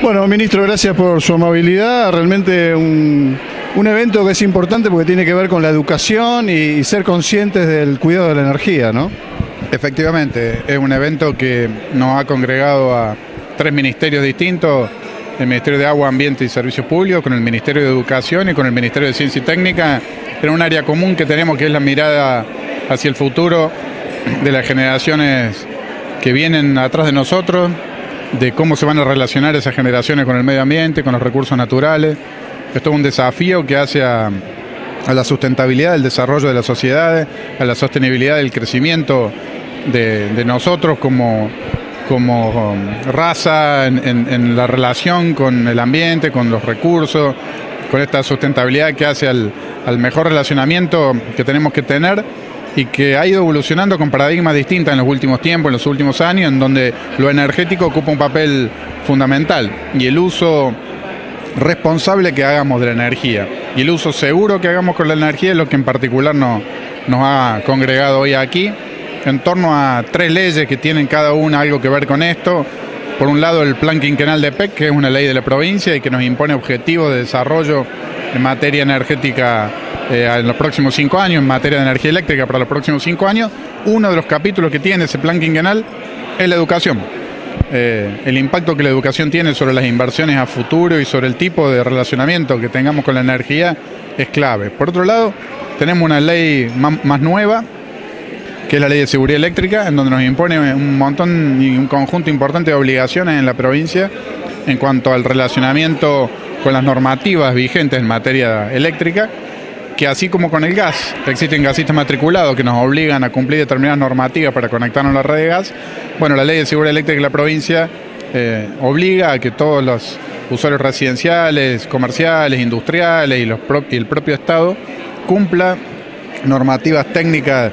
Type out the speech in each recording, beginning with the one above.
Bueno, ministro, gracias por su amabilidad. Realmente un evento que es importante porque tiene que ver con la educación y ser conscientes del cuidado de la energía, ¿no? Efectivamente, es un evento que nos ha congregado a 3 ministerios distintos: el Ministerio de Agua, Ambiente y Servicios Públicos, con el Ministerio de Educación y con el Ministerio de Ciencia y Técnica, en un área común que tenemos, que es la mirada hacia el futuro de las generaciones que vienen atrás de nosotros, de cómo se van a relacionar esas generaciones con el medio ambiente, con los recursos naturales. Esto es un desafío que hace a la sustentabilidad del desarrollo de las sociedades, a la sostenibilidad del crecimiento de nosotros como raza en la relación con el ambiente, con los recursos, con esta sustentabilidad que hace al mejor relacionamiento que tenemos que tener, y que ha ido evolucionando con paradigmas distintos en los últimos tiempos, en los últimos años, en donde lo energético ocupa un papel fundamental, y el uso responsable que hagamos de la energía y el uso seguro que hagamos con la energía es lo que en particular nos ha congregado hoy aquí, en torno a 3 leyes que tienen cada una algo que ver con esto. Por un lado, el Plan Quinquenal de PEC, que es una ley de la provincia y que nos impone objetivos de desarrollo en materia energética en los próximos 5 años, en materia de energía eléctrica para los próximos 5 años. Uno de los capítulos que tiene ese plan quinquenal es la educación. El impacto que la educación tiene sobre las inversiones a futuro y sobre el tipo de relacionamiento que tengamos con la energía es clave. Por otro lado, tenemos una ley más nueva, que es la Ley de Seguridad Eléctrica, en donde nos impone un montón y un conjunto importante de obligaciones en la provincia en cuanto al relacionamiento con las normativas vigentes en materia eléctrica, que así como con el gas, existen gasistas matriculados que nos obligan a cumplir determinadas normativas para conectarnos a la red de gas. Bueno, la Ley de Seguridad Eléctrica de la provincia obliga a que todos los usuarios residenciales, comerciales, industriales y el propio Estado cumpla normativas técnicas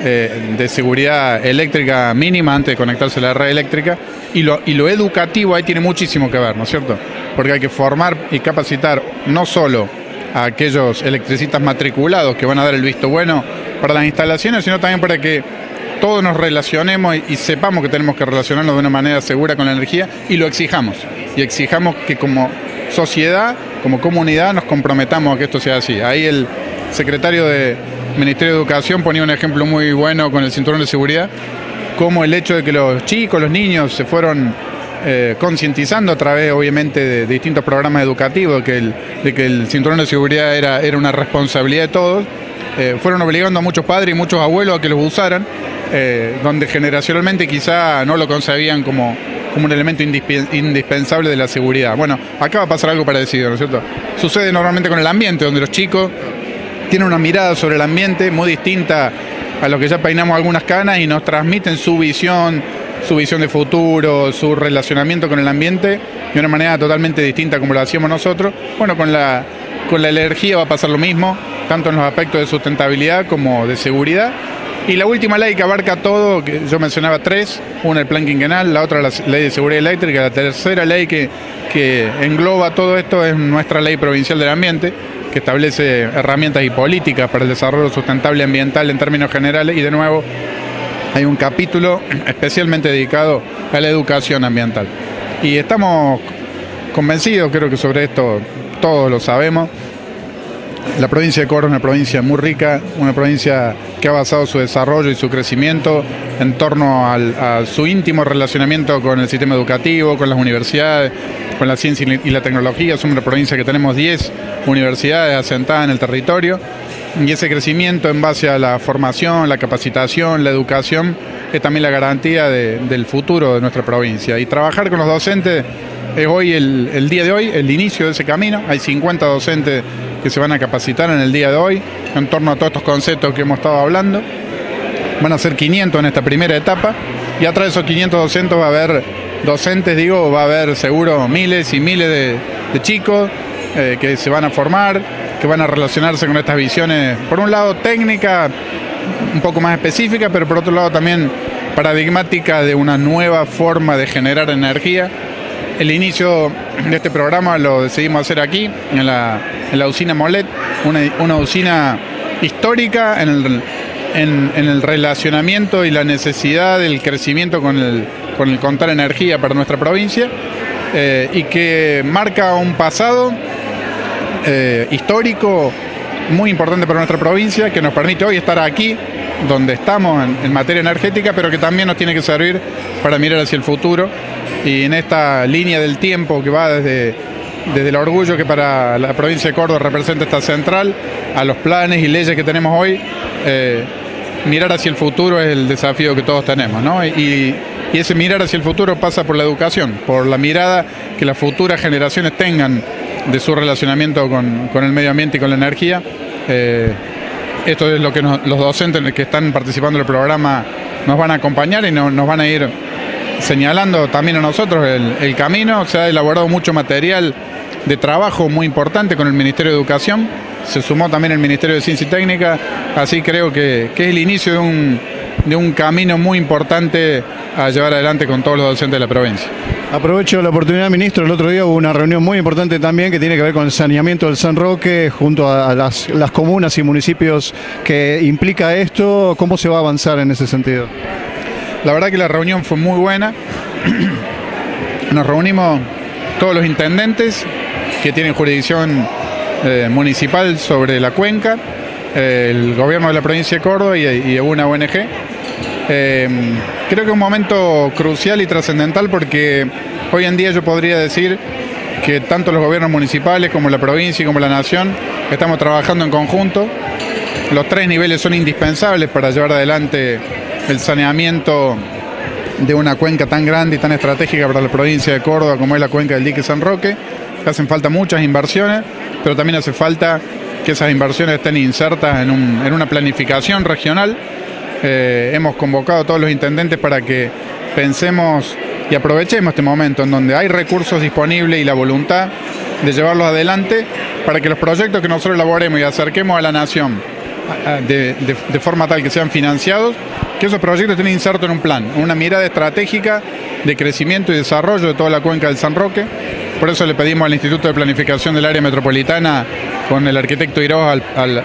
de seguridad eléctrica mínima antes de conectarse a la red eléctrica, y lo educativo ahí tiene muchísimo que ver, ¿no es cierto? Porque hay que formar y capacitar no solo a aquellos electricistas matriculados que van a dar el visto bueno para las instalaciones, sino también para que todos nos relacionemos y sepamos que tenemos que relacionarnos de una manera segura con la energía, y lo exijamos. Y exijamos que como sociedad, como comunidad, nos comprometamos a que esto sea así. Ahí el secretario del Ministerio de Educación ponía un ejemplo muy bueno con el cinturón de seguridad, como el hecho de que los chicos, los niños se fueron concientizando a través, obviamente, de distintos programas educativos de que el cinturón de seguridad era una responsabilidad de todos. Fueron obligando a muchos padres y muchos abuelos a que los usaran, donde generacionalmente quizá no lo concebían como un elemento indispensable de la seguridad. Bueno, acá va a pasar algo parecido, ¿no es cierto? Sucede normalmente con el ambiente, donde los chicos tienen una mirada sobre el ambiente muy distinta a los que ya peinamos algunas canas y nos transmiten su visión de futuro, su relacionamiento con el ambiente de una manera totalmente distinta como lo hacíamos nosotros. Bueno, con la energía va a pasar lo mismo, tanto en los aspectos de sustentabilidad como de seguridad. Y la última ley que abarca todo, que yo mencionaba 3, una el Plan Quinquenal, la otra la Ley de Seguridad Eléctrica, la tercera ley que engloba todo esto es nuestra Ley Provincial del Ambiente, que establece herramientas y políticas para el desarrollo sustentable ambiental en términos generales, y de nuevo hay un capítulo especialmente dedicado a la educación ambiental. Y estamos convencidos, creo que sobre esto todos lo sabemos. La provincia de Córdoba es una provincia muy rica, una provincia que ha basado su desarrollo y su crecimiento en torno a su íntimo relacionamiento con el sistema educativo, con las universidades, con la ciencia y la tecnología. Somos una provincia que tenemos 10 universidades asentadas en el territorio, y ese crecimiento en base a la formación, la capacitación, la educación, es también la garantía del futuro de nuestra provincia. Y trabajar con los docentes es hoy, el día de hoy, el inicio de ese camino. Hay 50 docentes que se van a capacitar en el día de hoy en torno a todos estos conceptos que hemos estado hablando. Van a ser 500 en esta primera etapa, y atrás de esos 500 docentes va a haber va a haber seguro miles y miles de chicos que se van a formar, que van a relacionarse con estas visiones, por un lado técnica, un poco más específica, pero por otro lado también paradigmática de una nueva forma de generar energía. El inicio de este programa lo decidimos hacer aquí, en la usina Molet, una usina histórica en el relacionamiento y la necesidad del crecimiento con el contar energía para nuestra provincia. y que marca un pasado histórico muy importante para nuestra provincia, que nos permite hoy estar aquí donde estamos en materia energética, pero que también nos tiene que servir para mirar hacia el futuro. Y en esta línea del tiempo que va desde el orgullo que para la provincia de Córdoba representa esta central, a los planes y leyes que tenemos hoy, mirar hacia el futuro es el desafío que todos tenemos, ¿no? Y ese mirar hacia el futuro pasa por la educación, por la mirada que las futuras generaciones tengan de su relacionamiento con el medio ambiente y con la energía. Esto es lo que los docentes que están participando del programa nos van a acompañar y nos van a ir señalando también a nosotros el camino. Se ha elaborado mucho material de trabajo muy importante con el Ministerio de Educación, se sumó también el Ministerio de Ciencia y Técnica, así creo que es el inicio de un camino muy importante a llevar adelante con todos los docentes de la provincia. Aprovecho la oportunidad, ministro. El otro día hubo una reunión muy importante también que tiene que ver con el saneamiento del San Roque junto a las comunas y municipios que implica esto. ¿Cómo se va a avanzar en ese sentido? La verdad que la reunión fue muy buena. Nos reunimos todos los intendentes que tienen jurisdicción municipal sobre la cuenca, el gobierno de la provincia de Córdoba y una ONG. Creo que es un momento crucial y trascendental porque hoy en día yo podría decir que tanto los gobiernos municipales como la provincia y como la nación estamos trabajando en conjunto. Los tres niveles son indispensables para llevar adelante el saneamiento de una cuenca tan grande y tan estratégica para la provincia de Córdoba como es la cuenca del dique San Roque. Hacen falta muchas inversiones, pero también hace falta que esas inversiones estén insertas en una planificación regional. Hemos convocado a todos los intendentes para que pensemos y aprovechemos este momento en donde hay recursos disponibles y la voluntad de llevarlos adelante para que los proyectos que nosotros elaboremos y acerquemos a la nación de forma tal que sean financiados, que esos proyectos estén insertos en un plan, una mirada estratégica de crecimiento y desarrollo de toda la cuenca del San Roque. Por eso le pedimos al Instituto de Planificación del Área Metropolitana, con el arquitecto Iroz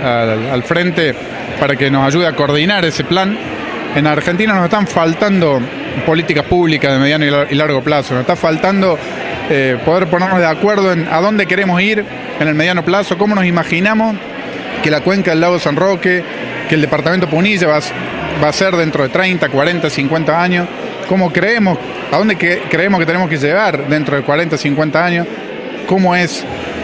al frente, para que nos ayude a coordinar ese plan. En Argentina nos están faltando políticas públicas de mediano y largo plazo, nos está faltando poder ponernos de acuerdo en a dónde queremos ir en el mediano plazo, cómo nos imaginamos que la cuenca del lago San Roque, que el departamento Punilla va a ser dentro de 30, 40, 50 años, cómo creemos, a dónde creemos que tenemos que llegar dentro de 40, 50 años, cómo es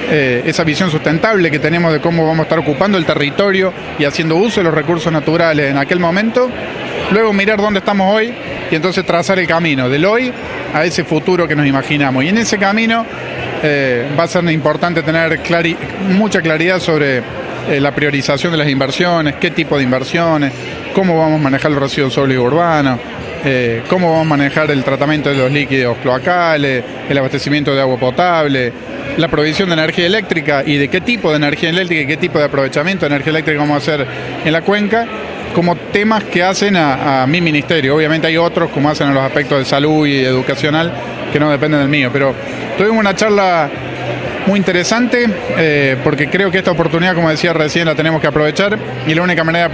esa visión sustentable que tenemos de cómo vamos a estar ocupando el territorio y haciendo uso de los recursos naturales en aquel momento, luego mirar dónde estamos hoy y entonces trazar el camino del hoy a ese futuro que nos imaginamos. Y en ese camino va a ser importante tener mucha claridad sobre la priorización de las inversiones, qué tipo de inversiones, cómo vamos a manejar los residuos sólidos urbanos, cómo vamos a manejar el tratamiento de los líquidos cloacales, el abastecimiento de agua potable, la provisión de energía eléctrica y de qué tipo de energía eléctrica y qué tipo de aprovechamiento de energía eléctrica vamos a hacer en la cuenca, como temas que hacen a mi ministerio. Obviamente hay otros como hacen en los aspectos de salud y educacional que no dependen del mío, pero tuvimos una charla muy interesante porque creo que esta oportunidad, como decía recién, la tenemos que aprovechar, y la única manera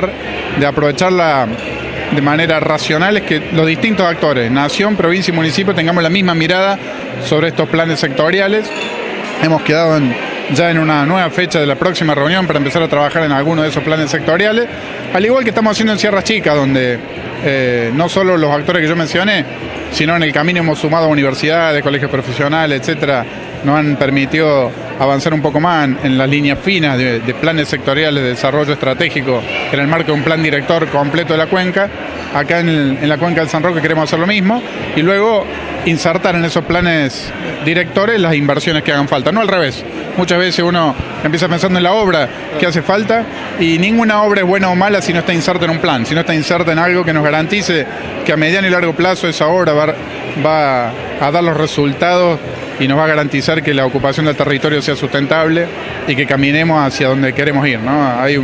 de aprovecharla de manera racional es que los distintos actores, nación, provincia y municipio, tengamos la misma mirada sobre estos planes sectoriales. Hemos quedado ya en una nueva fecha de la próxima reunión para empezar a trabajar en alguno de esos planes sectoriales, al igual que estamos haciendo en Sierras Chicas, donde no solo los actores que yo mencioné, sino en el camino hemos sumado a universidades, colegios profesionales, etcétera, nos han permitido avanzar un poco más en las líneas finas de planes sectoriales de desarrollo estratégico en el marco de un plan director completo de la cuenca. Acá en la cuenca del San Roque queremos hacer lo mismo y luego insertar en esos planes directores las inversiones que hagan falta, no al revés. Muchas veces uno empieza pensando en la obra que hace falta y ninguna obra es buena o mala si no está inserta en un plan, si no está inserta en algo que nos garantice que a mediano y largo plazo esa obra va a dar los resultados y nos va a garantizar que la ocupación del territorio sea sustentable y que caminemos hacia donde queremos ir, ¿no? Hay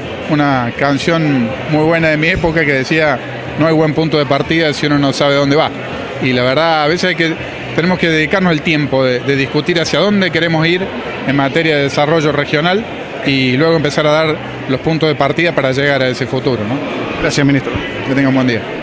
una canción muy buena de mi época que decía: no hay buen punto de partida si uno no sabe dónde va. Y la verdad, a veces tenemos que dedicarnos el tiempo de discutir hacia dónde queremos ir en materia de desarrollo regional y luego empezar a dar los puntos de partida para llegar a ese futuro, ¿no? Gracias, ministro. Que tenga un buen día.